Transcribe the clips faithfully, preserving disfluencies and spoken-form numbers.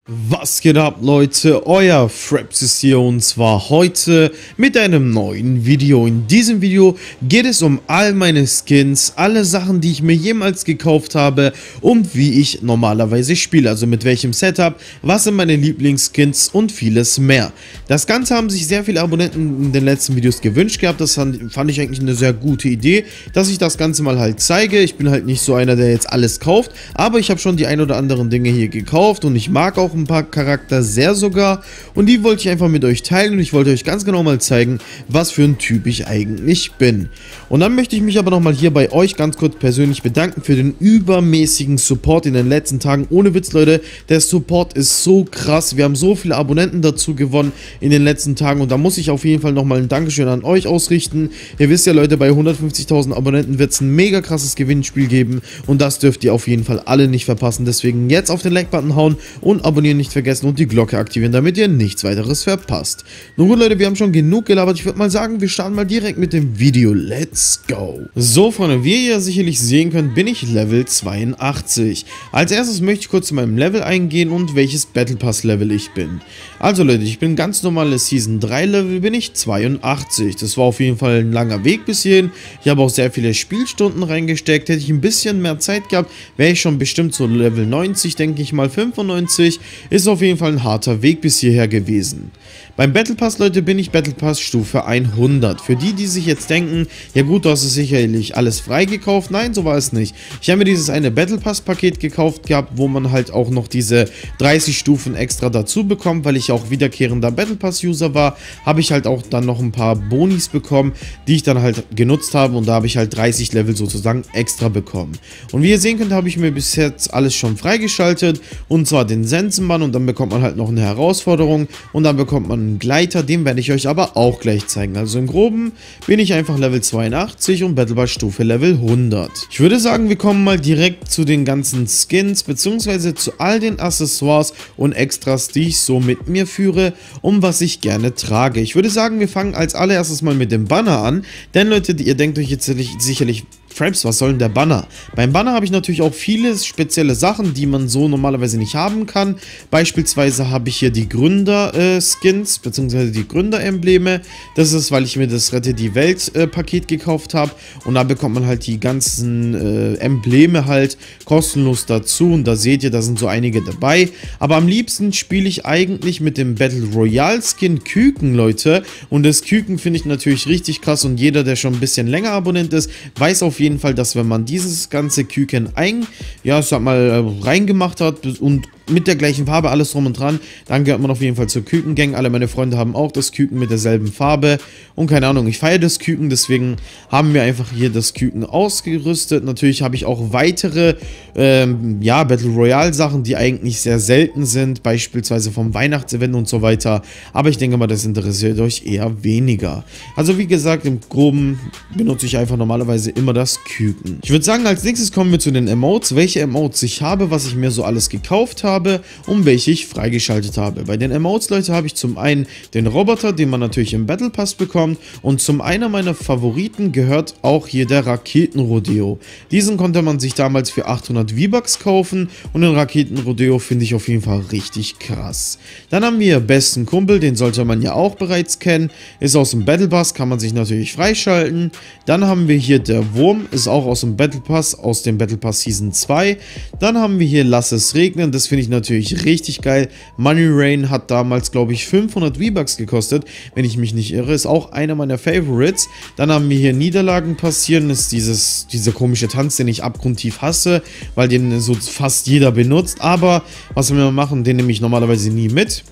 Was geht ab, Leute? Euer Fraps ist hier und zwar heute mit einem neuen Video. In diesem Video geht es um all meine Skins, alle Sachen, die ich mir jemals gekauft habe und wie ich normalerweise spiele, also mit welchem Setup, was sind meine Lieblingsskins und vieles mehr. Das Ganze haben sich sehr viele Abonnenten in den letzten Videos gewünscht gehabt, das fand, fand ich eigentlich eine sehr gute Idee, dass ich das Ganze mal halt zeige. Ich bin halt nicht so einer, der jetzt alles kauft, aber ich habe schon die ein oder anderen Dinge hier gekauft und ich mag auch ein paar Charakter sehr sogar und die wollte ich einfach mit euch teilen und ich wollte euch ganz genau mal zeigen, was für ein Typ ich eigentlich bin. Und dann möchte ich mich aber nochmal hier bei euch ganz kurz persönlich bedanken für den übermäßigen Support in den letzten Tagen. Ohne Witz, Leute, der Support ist so krass, wir haben so viele Abonnenten dazu gewonnen in den letzten Tagen und da muss ich auf jeden Fall nochmal ein Dankeschön an euch ausrichten. Ihr wisst ja, Leute, bei hundertfünfzigtausend Abonnenten wird es ein mega krasses Gewinnspiel geben und das dürft ihr auf jeden Fall alle nicht verpassen. Deswegen jetzt auf den Like-Button hauen und abonnieren nicht vergessen und die Glocke aktivieren, damit ihr nichts weiteres verpasst. Nun gut, Leute, wir haben schon genug gelabert. Ich würde mal sagen, wir starten mal direkt mit dem Video. Let's go! So, Freunde, wie ihr ja sicherlich sehen könnt, bin ich Level zweiundachtzig. Als erstes möchte ich kurz zu meinem Level eingehen und welches Battle Pass Level ich bin. Also, Leute, ich bin ganz normales Season drei Level, bin ich zweiundachtzig. Das war auf jeden Fall ein langer Weg bis hierhin. Ich habe auch sehr viele Spielstunden reingesteckt. Hätte ich ein bisschen mehr Zeit gehabt, wäre ich schon bestimmt so Level neunzig, denke ich mal, fünfundneunzig. Ist auf jeden Fall ein harter Weg bis hierher gewesen. Beim Battle Pass, Leute, bin ich Battle Pass Stufe hundert. Für die, die sich jetzt denken, ja gut, du hast es sicherlich alles freigekauft. Nein, so war es nicht. Ich habe mir dieses eine Battle Pass Paket gekauft gehabt, wo man halt auch noch diese dreißig Stufen extra dazu bekommt, weil ich auch wiederkehrender Battle Pass User war, habe ich halt auch dann noch ein paar Bonis bekommen, die ich dann halt genutzt habe und da habe ich halt dreißig Level sozusagen extra bekommen. Und wie ihr sehen könnt, habe ich mir bis jetzt alles schon freigeschaltet und zwar den Sensenmann und dann bekommt man halt noch eine Herausforderung und dann bekommt man einen Gleiter, den werde ich euch aber auch gleich zeigen. Also im Groben bin ich einfach Level zweiundachtzig und Battle Pass Stufe Level hundert. Ich würde sagen, wir kommen mal direkt zu den ganzen Skins, beziehungsweise zu all den Accessoires und Extras, die ich so mit mir führe, um was ich gerne trage. Ich würde sagen, wir fangen als allererstes mal mit dem Banner an, denn Leute, ihr denkt euch jetzt sicherlich, Fraps, was soll denn der Banner? Beim Banner habe ich natürlich auch viele spezielle Sachen, die man so normalerweise nicht haben kann. Beispielsweise habe ich hier die Gründer-Skins, äh, beziehungsweise die Gründer-Embleme. Das ist, weil ich mir das Rette die Welt-Paket äh, gekauft habe. Und da bekommt man halt die ganzen äh, Embleme halt kostenlos dazu. Und da seht ihr, da sind so einige dabei. Aber am liebsten spiele ich eigentlich mit dem Battle Royale-Skin Küken, Leute. Und das Küken finde ich natürlich richtig krass. Und jeder, der schon ein bisschen länger Abonnent ist, weiß auf jeden Fall, dass wenn man dieses ganze Küken ein, ja, sag mal, reingemacht hat und mit der gleichen Farbe, alles drum und dran, dann gehört man auf jeden Fall zur Küken-Gang. Alle meine Freunde haben auch das Küken mit derselben Farbe und keine Ahnung, ich feiere das Küken, deswegen haben wir einfach hier das Küken ausgerüstet. Natürlich habe ich auch weitere, ähm, ja, Battle Royale Sachen, die eigentlich sehr selten sind, beispielsweise vom Weihnachtsevent und so weiter, aber ich denke mal, das interessiert euch eher weniger. Also wie gesagt, im Groben benutze ich einfach normalerweise immer das Küken. Ich würde sagen, als nächstes kommen wir zu den Emotes, welche Emotes ich habe, was ich mir so alles gekauft habe und welche ich freigeschaltet habe. Bei den Emotes, Leute, habe ich zum einen den Roboter, den man natürlich im Battle Pass bekommt und zum einen meiner Favoriten gehört auch hier der Raketenrodeo. Diesen konnte man sich damals für achthundert V-Bucks kaufen und den Raketenrodeo finde ich auf jeden Fall richtig krass. Dann haben wir besten Kumpel, den sollte man ja auch bereits kennen, ist aus dem Battle Pass, kann man sich natürlich freischalten. Dann haben wir hier der Wurm, ist auch aus dem Battle Pass, aus dem Battle Pass Season zwei. Dann haben wir hier Lass es regnen, das finde ich natürlich richtig geil. Money Rain hat damals, glaube ich, fünfhundert V-Bucks gekostet, wenn ich mich nicht irre. Ist auch einer meiner Favorites. Dann haben wir hier Niederlagen passieren. Ist dieses, dieser komische Tanz, den ich abgrundtief hasse, weil den so fast jeder benutzt. Aber was wir machen, den nehme ich normalerweise nie mit.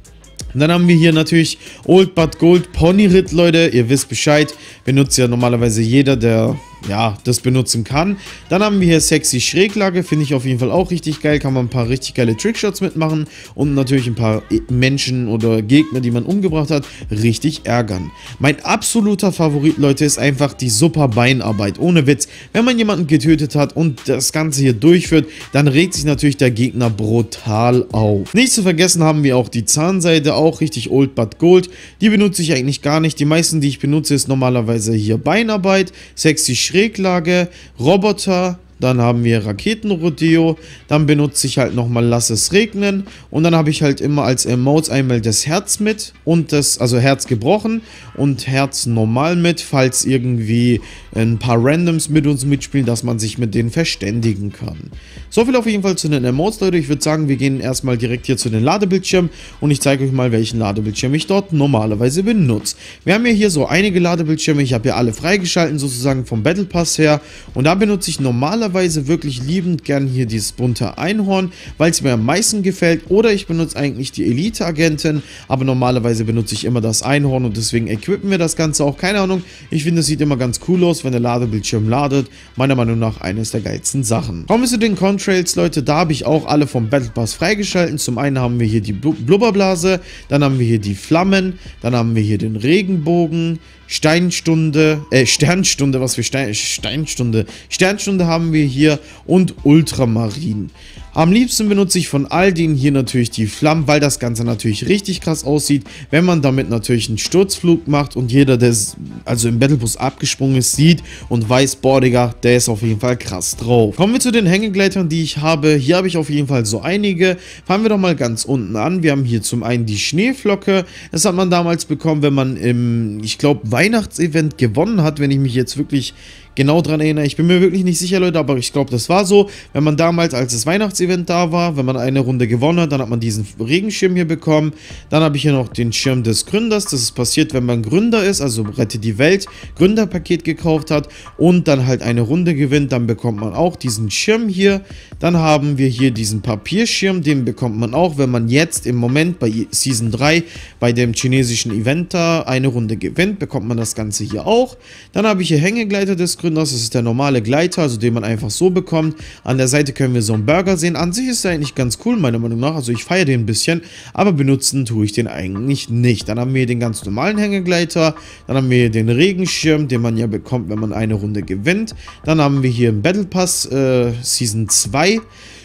Und dann haben wir hier natürlich Old But Gold Pony Ritt, Leute. Ihr wisst Bescheid. Benutzt ja normalerweise jeder, der ja, das benutzen kann. Dann haben wir hier Sexy Schräglage, finde ich auf jeden Fall auch richtig geil, kann man ein paar richtig geile Trickshots mitmachen und natürlich ein paar Menschen oder Gegner, die man umgebracht hat, richtig ärgern. Mein absoluter Favorit, Leute, ist einfach die super Beinarbeit, ohne Witz. Wenn man jemanden getötet hat und das Ganze hier durchführt, dann regt sich natürlich der Gegner brutal auf. Nicht zu vergessen haben wir auch die Zahnseide, auch richtig Old But Gold, die benutze ich eigentlich gar nicht, die meisten, die ich benutze, ist normalerweise hier Beinarbeit, Sexy Schräglage, Roboter, dann haben wir Raketenrodeo, dann benutze ich halt nochmal Lass es regnen und dann habe ich halt immer als Emotes einmal das Herz mit und das, also Herz gebrochen und Herz normal mit, falls irgendwie ein paar Randoms mit uns mitspielen, dass man sich mit denen verständigen kann. So viel auf jeden Fall zu den Emotes, Leute. Ich würde sagen, wir gehen erstmal direkt hier zu den Ladebildschirmen und ich zeige euch mal, welchen Ladebildschirm ich dort normalerweise benutze. Wir haben ja hier so einige Ladebildschirme, ich habe ja alle freigeschalten, sozusagen vom Battle Pass her und da benutze ich normalerweise wirklich liebend gern hier dieses bunte Einhorn, weil es mir am meisten gefällt, oder ich benutze eigentlich die Elite-Agentin, aber normalerweise benutze ich immer das Einhorn und deswegen equippen wir das Ganze auch, keine Ahnung, ich finde es sieht immer ganz cool aus, wenn der Ladebildschirm ladet, meiner Meinung nach eines der geilsten Sachen. Kommen wir zu den Contrails, Leute, da habe ich auch alle vom Battle Pass freigeschalten. Zum einen haben wir hier die Blubberblase, dann haben wir hier die Flammen, dann haben wir hier den Regenbogen, Steinstunde, äh, Sternstunde, was für Stein, Steinstunde, Sternstunde haben wir hier und Ultramarin. Am liebsten benutze ich von all denen hier natürlich die Flammen, weil das Ganze natürlich richtig krass aussieht, wenn man damit natürlich einen Sturzflug macht und jeder, der also im Battle Pass abgesprungen ist, sieht und weiß, boah, Digga, der ist auf jeden Fall krass drauf. Kommen wir zu den Hängegleitern, die ich habe. Hier habe ich auf jeden Fall so einige. Fangen wir doch mal ganz unten an. Wir haben hier zum einen die Schneeflocke. Das hat man damals bekommen, wenn man im, ich glaube, Weihnachtsevent gewonnen hat, wenn ich mich jetzt wirklich genau dran erinnere. Ich bin mir wirklich nicht sicher, Leute, aber ich glaube, das war so. Wenn man damals, als das Weihnachtsevent da war, wenn man eine Runde gewonnen hat, dann hat man diesen Regenschirm hier bekommen. Dann habe ich hier noch den Schirm des Gründers. Das ist passiert, wenn man Gründer ist, also Rette die Welt, Gründerpaket gekauft hat und dann halt eine Runde gewinnt, dann bekommt man auch diesen Schirm hier. Dann haben wir hier diesen Papierschirm, den bekommt man auch, wenn man jetzt im Moment bei Season drei, bei dem chinesischen Event da, eine Runde gewinnt, bekommt man das Ganze hier auch. Dann habe ich hier Hängegleiter des Gründers. Das ist der normale Gleiter, also den man einfach so bekommt. An der Seite können wir so einen Burger sehen. An sich ist er eigentlich ganz cool, meiner Meinung nach. Also ich feiere den ein bisschen, aber benutzen tue ich den eigentlich nicht. Dann haben wir den ganz normalen Hängegleiter. Dann haben wir den Regenschirm, den man ja bekommt, wenn man eine Runde gewinnt. Dann haben wir hier im Battle Pass äh, Season zwei.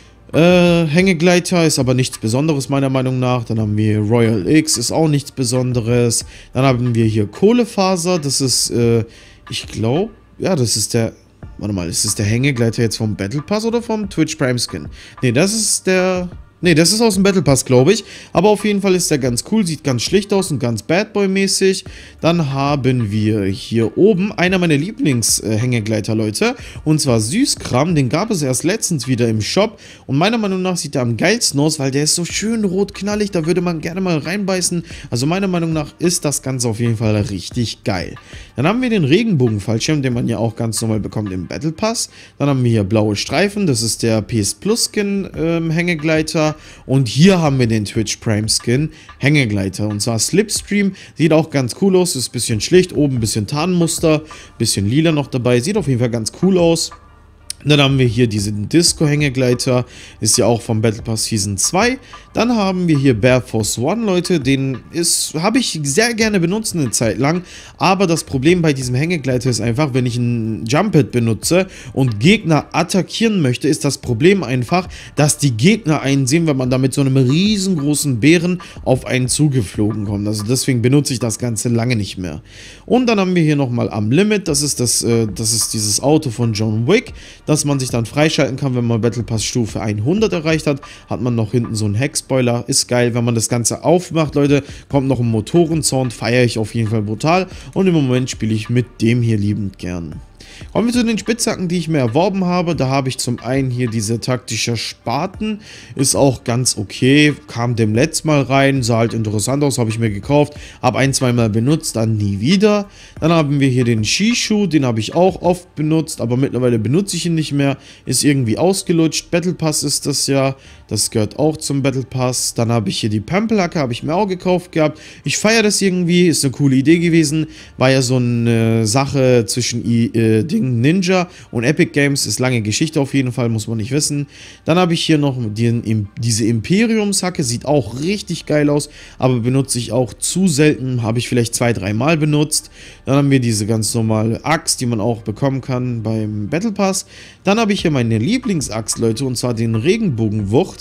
Äh, Hängegleiter ist aber nichts Besonderes meiner Meinung nach. Dann haben wir Royal X, ist auch nichts Besonderes. Dann haben wir hier Kohlefaser, das ist, äh, ich glaube, ja, das ist der, warte mal, ist das der Hängegleiter jetzt vom Battle Pass oder vom Twitch Prime Skin? Ne, das ist der, ne, das ist aus dem Battle Pass, glaube ich. Aber auf jeden Fall ist der ganz cool, sieht ganz schlicht aus und ganz Bad Boy mäßig. Dann haben wir hier oben einer meiner Lieblings-Hängegleiter, Leute. Und zwar Süßkram, den gab es erst letztens wieder im Shop. Und meiner Meinung nach sieht er am geilsten aus, weil der ist so schön rot knallig, da würde man gerne mal reinbeißen. Also meiner Meinung nach ist das Ganze auf jeden Fall richtig geil. Dann haben wir den Regenbogen-Fallschirm, den man ja auch ganz normal bekommt im Battle Pass. Dann haben wir hier blaue Streifen, das ist der P S Plus Skin ähm, Hängegleiter. Und hier haben wir den Twitch Prime Skin Hängegleiter. Und zwar Slipstream, sieht auch ganz cool aus, ist ein bisschen schlicht, oben ein bisschen Tarnmuster, bisschen lila noch dabei, sieht auf jeden Fall ganz cool aus. Dann haben wir hier diesen Disco-Hängegleiter, ist ja auch vom Battle Pass Season zwei. Dann haben wir hier Bear Force One, Leute, den habe ich sehr gerne benutzt eine Zeit lang. Aber das Problem bei diesem Hängegleiter ist einfach, wenn ich einen Jump-Hit benutze und Gegner attackieren möchte, ist das Problem einfach, dass die Gegner einen sehen, wenn man da mit so einem riesengroßen Bären auf einen zugeflogen kommt. Also deswegen benutze ich das Ganze lange nicht mehr. Und dann haben wir hier nochmal am Limit, das ist, das, äh, das ist dieses Auto von John Wick, dass man sich dann freischalten kann, wenn man Battle Pass Stufe hundert erreicht hat, hat man noch hinten so einen Heckspoiler, ist geil, wenn man das Ganze aufmacht, Leute, kommt noch ein Motorensound, feiere ich auf jeden Fall brutal und im Moment spiele ich mit dem hier liebend gern. Kommen wir zu den Spitzhacken, die ich mir erworben habe. Da habe ich zum einen hier diese taktische Spaten. Ist auch ganz okay. Kam dem letzten Mal rein. Sah halt interessant aus. Habe ich mir gekauft. Habe ein, zwei Mal benutzt. Dann nie wieder. Dann haben wir hier den Shishu. Den habe ich auch oft benutzt. Aber mittlerweile benutze ich ihn nicht mehr. Ist irgendwie ausgelutscht. Battle Pass ist das ja. Das gehört auch zum Battle Pass. Dann habe ich hier die Pampelhacke. Habe ich mir auch gekauft gehabt. Ich feiere das irgendwie. Ist eine coole Idee gewesen. War ja so eine Sache zwischen äh, Ding Ninja und Epic Games. Ist lange Geschichte auf jeden Fall. Muss man nicht wissen. Dann habe ich hier noch den, diese Imperiumshacke. Sieht auch richtig geil aus. Aber benutze ich auch zu selten. Habe ich vielleicht zwei, drei Mal benutzt. Dann haben wir diese ganz normale Axt, die man auch bekommen kann beim Battle Pass. Dann habe ich hier meine Lieblingsaxt, Leute. Und zwar den Regenbogenwucht.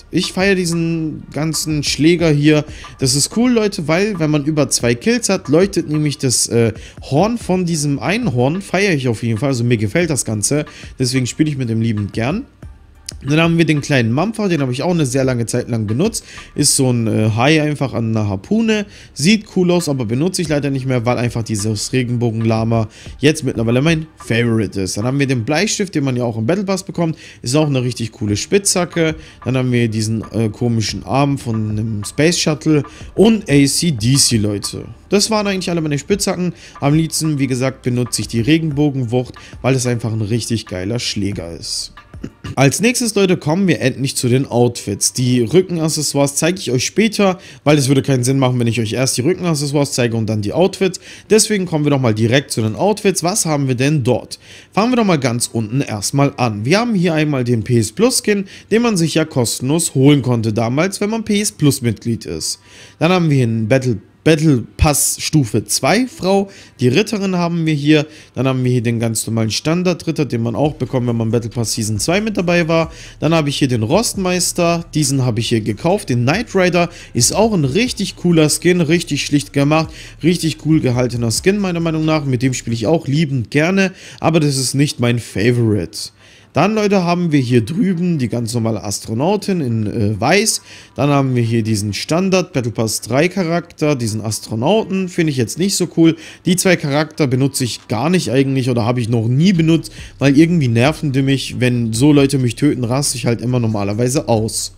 gesagt, ich feiere diesen ganzen Schläger hier. Das ist cool, Leute, weil wenn man über zwei Kills hat, leuchtet nämlich das äh, Horn von diesem Einhorn. Feiere ich auf jeden Fall, also mir gefällt das Ganze. Deswegen spiele ich mit dem liebend gern. Dann haben wir den kleinen Mampfer, den habe ich auch eine sehr lange Zeit lang benutzt. Ist so ein äh, Hai einfach an einer Harpune. Sieht cool aus, aber benutze ich leider nicht mehr, weil einfach dieses Regenbogenlama jetzt mittlerweile mein Favorite ist. Dann haben wir den Bleistift, den man ja auch im Battle Pass bekommt. Ist auch eine richtig coole Spitzhacke. Dann haben wir diesen äh, komischen Arm von einem Space Shuttle und A C D C, Leute. Das waren eigentlich alle meine Spitzhacken. Am liebsten, wie gesagt, benutze ich die Regenbogenwucht, weil es einfach ein richtig geiler Schläger ist. Als nächstes, Leute, kommen wir endlich zu den Outfits. Die Rückenaccessoires zeige ich euch später, weil es würde keinen Sinn machen, wenn ich euch erst die Rückenaccessoires zeige und dann die Outfits. Deswegen kommen wir doch mal direkt zu den Outfits. Was haben wir denn dort? Fangen wir doch mal ganz unten erstmal an. Wir haben hier einmal den P S Plus Skin, den man sich ja kostenlos holen konnte damals, wenn man P S Plus Mitglied ist. Dann haben wir hier einen Battle Battle Pass Stufe zwei Frau, die Ritterin haben wir hier, dann haben wir hier den ganz normalen Standard-Ritter, den man auch bekommt, wenn man Battle Pass Season zwei mit dabei war. Dann habe ich hier den Rostmeister, diesen habe ich hier gekauft, den Knight Rider, ist auch ein richtig cooler Skin, richtig schlicht gemacht, richtig cool gehaltener Skin meiner Meinung nach, mit dem spiele ich auch liebend gerne, aber das ist nicht mein Favorite. Dann, Leute, haben wir hier drüben die ganz normale Astronautin in äh, weiß. Dann haben wir hier diesen Standard Battle Pass drei Charakter, diesen Astronauten, finde ich jetzt nicht so cool. Die zwei Charakter benutze ich gar nicht eigentlich oder habe ich noch nie benutzt, weil irgendwie nerven die mich. Wenn so Leute mich töten, raste ich halt immer normalerweise aus.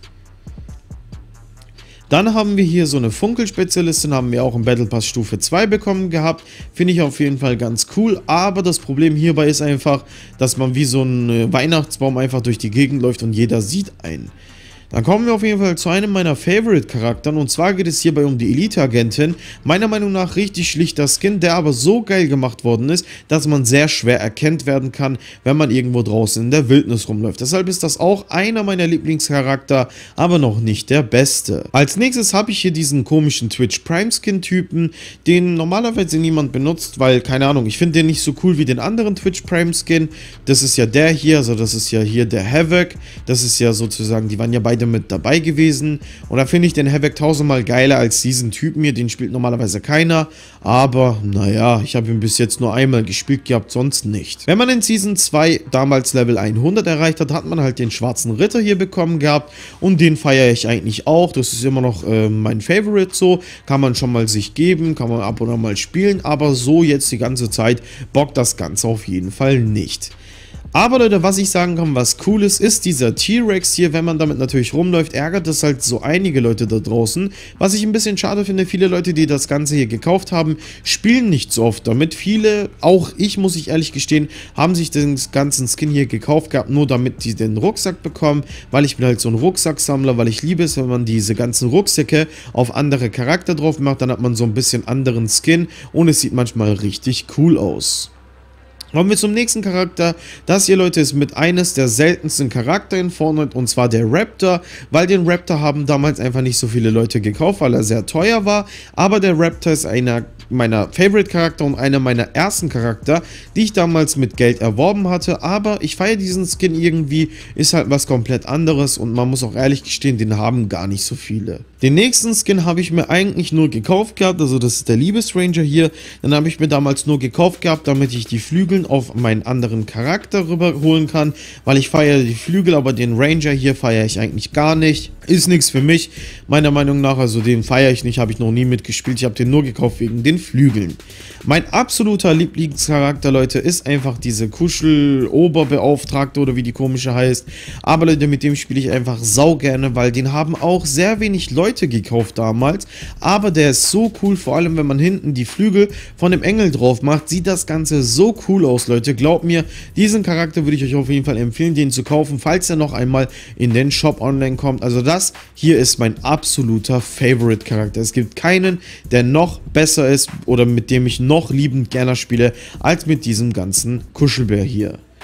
Dann haben wir hier so eine Funkelspezialistin, haben wir auch im Battle Pass Stufe zwei bekommen gehabt. Finde ich auf jeden Fall ganz cool, aber das Problem hierbei ist einfach, dass man wie so ein Weihnachtsbaum einfach durch die Gegend läuft und jeder sieht einen. Dann kommen wir auf jeden Fall zu einem meiner Favorite-Charakteren und zwar geht es hierbei um die Elite-Agentin. Meiner Meinung nach richtig schlichter Skin, der aber so geil gemacht worden ist, dass man sehr schwer erkannt werden kann, wenn man irgendwo draußen in der Wildnis rumläuft. Deshalb ist das auch einer meiner Lieblingscharakter, aber noch nicht der beste. Als nächstes habe ich hier diesen komischen Twitch Prime Skin-Typen, den normalerweise niemand benutzt, weil, keine Ahnung, ich finde den nicht so cool wie den anderen Twitch Prime Skin. Das ist ja der hier, also das ist ja hier der Havoc. Das ist ja sozusagen, die waren ja beide mit dabei gewesen und da finde ich den Havoc tausendmal geiler als diesen Typen hier, den spielt normalerweise keiner, aber naja, ich habe ihn bis jetzt nur einmal gespielt gehabt, sonst nicht. Wenn man in Season zwei damals Level hundert erreicht hat, hat man halt den schwarzen Ritter hier bekommen gehabt und den feiere ich eigentlich auch, das ist immer noch äh, mein Favorite so, kann man schon mal sich geben, kann man ab und an mal spielen, aber so jetzt die ganze Zeit bockt das Ganze auf jeden Fall nicht. Aber Leute, was ich sagen kann, was cool ist, ist dieser T-Rex hier. Wenn man damit natürlich rumläuft, ärgert das halt so einige Leute da draußen. Was ich ein bisschen schade finde, viele Leute, die das Ganze hier gekauft haben, spielen nicht so oft damit. Viele, auch ich muss ich ehrlich gestehen, haben sich den ganzen Skin hier gekauft gehabt, nur damit die den Rucksack bekommen. Weil ich bin halt so ein Rucksacksammler, weil ich liebe es, wenn man diese ganzen Rucksäcke auf andere Charakter drauf macht, dann hat man so ein bisschen anderen Skin und es sieht manchmal richtig cool aus. Kommen wir zum nächsten Charakter. Das hier, Leute, ist mit eines der seltensten Charakter in Fortnite und zwar der Raptor, weil den Raptor haben damals einfach nicht so viele Leute gekauft, weil er sehr teuer war, aber der Raptor ist einer meiner Favorite-Charakter und einer meiner ersten Charakter, die ich damals mit Geld erworben hatte, aber ich feiere diesen Skin irgendwie, ist halt was komplett anderes und man muss auch ehrlich gestehen, den haben gar nicht so viele. Den nächsten Skin habe ich mir eigentlich nur gekauft gehabt, also das ist der Liebesranger hier, den habe ich mir damals nur gekauft gehabt, damit ich die Flügel auf meinen anderen Charakter rüberholen kann, weil ich feiere die Flügel, aber den Ranger hier feiere ich eigentlich gar nicht. Ist nichts für mich, meiner Meinung nach, also den feiere ich nicht, habe ich noch nie mitgespielt, ich habe den nur gekauft wegen den Flügeln. Mein absoluter Lieblingscharakter, Leute, ist einfach diese Kuschel-Oberbeauftragte oder wie die komische heißt, aber Leute, mit dem spiele ich einfach sau gerne, weil den haben auch sehr wenig Leute gekauft damals, aber der ist so cool, vor allem wenn man hinten die Flügel von dem Engel drauf macht, sieht das Ganze so cool aus, Leute, glaubt mir, diesen Charakter würde ich euch auf jeden Fall empfehlen, den zu kaufen, falls er noch einmal in den Shop online kommt, also das Das hier ist mein absoluter Favorite-Charakter. Es gibt keinen, der noch besser ist oder mit dem ich noch liebend gerne spiele, als mit diesem ganzen Kuschelbär hier.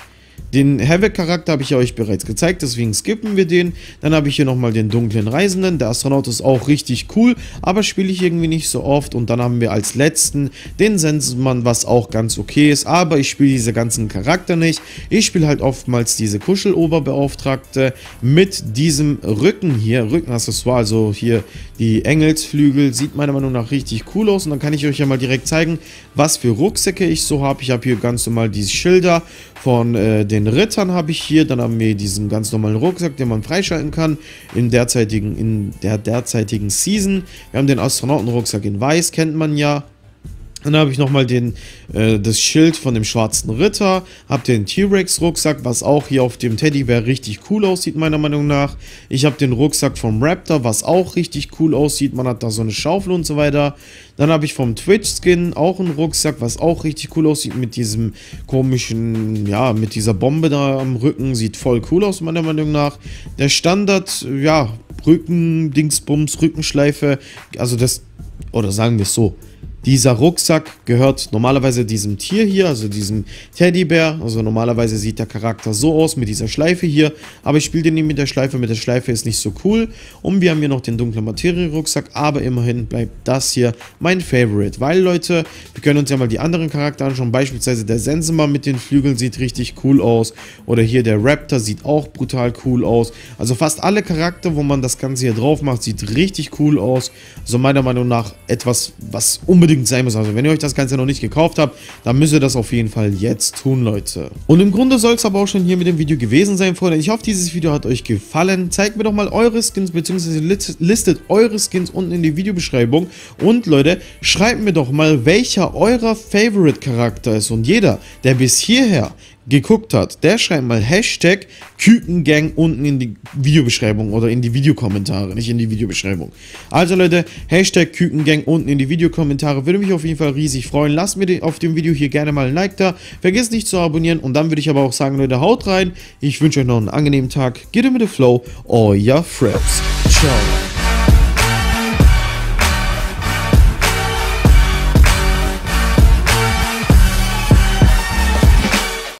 Den Havoc-Charakter habe ich ja euch bereits gezeigt, deswegen skippen wir den. Dann habe ich hier nochmal den dunklen Reisenden. Der Astronaut ist auch richtig cool, aber spiele ich irgendwie nicht so oft. Und dann haben wir als letzten den Sensenmann, was auch ganz okay ist, aber ich spiele diese ganzen Charakter nicht. Ich spiele halt oftmals diese Kuscheloberbeauftragte mit diesem Rücken hier, Rückenaccessoire, also hier die Engelsflügel, sieht meiner Meinung nach richtig cool aus. Und dann kann ich euch ja mal direkt zeigen, was für Rucksäcke ich so habe. Ich habe hier ganz normal diese Schilder von äh, den Rittern habe ich hier. Dann haben wir diesen ganz normalen Rucksack, den man freischalten kann in, derzeitigen, in der derzeitigen Season. Wir haben den Astronautenrucksack in weiß, kennt man ja. Dann habe ich nochmal den, äh, das Schild von dem schwarzen Ritter, habe den T-Rex-Rucksack, was auch hier auf dem Teddybär richtig cool aussieht, meiner Meinung nach. Ich habe den Rucksack vom Raptor, was auch richtig cool aussieht, man hat da so eine Schaufel und so weiter. Dann habe ich vom Twitch-Skin auch einen Rucksack, was auch richtig cool aussieht, mit diesem komischen, ja, mit dieser Bombe da am Rücken, sieht voll cool aus, meiner Meinung nach. Der Standard, ja, Rücken-Dingsbums, Rückenschleife, also das, oder sagen wir es so, dieser Rucksack gehört normalerweise diesem Tier hier, also diesem Teddybär. Also normalerweise sieht der Charakter so aus mit dieser Schleife hier. Aber ich spiele den nicht mit der Schleife. Mit der Schleife ist nicht so cool. Und wir haben hier noch den dunklen Materie-Rucksack. Aber immerhin bleibt das hier mein Favorite. Weil, Leute, wir können uns ja mal die anderen Charakter anschauen. Beispielsweise der Sensenmann mit den Flügeln sieht richtig cool aus. Oder hier der Raptor sieht auch brutal cool aus. Also fast alle Charakter, wo man das Ganze hier drauf macht, sieht richtig cool aus. Also meiner Meinung nach etwas, was unbedingt sein muss. Also wenn ihr euch das Ganze noch nicht gekauft habt, dann müsst ihr das auf jeden Fall jetzt tun, Leute. Und im Grunde soll es aber auch schon hier mit dem Video gewesen sein, Freunde. Ich hoffe, dieses Video hat euch gefallen. Zeigt mir doch mal eure Skins, beziehungsweise listet eure Skins unten in die Videobeschreibung. Und Leute, schreibt mir doch mal, welcher eurer Favorite-Charakter ist. Und jeder, der bis hierher geguckt hat, der schreibt mal Hashtag Kükengang unten in die Videobeschreibung oder in die Videokommentare, nicht in die Videobeschreibung. Also Leute, Hashtag Kükengang unten in die Videokommentare, würde mich auf jeden Fall riesig freuen. Lasst mir auf dem Video hier gerne mal ein Like da, vergesst nicht zu abonnieren und dann würde ich aber auch sagen, Leute, haut rein. Ich wünsche euch noch einen angenehmen Tag. Get in with the flow, euer Fraps. Ciao.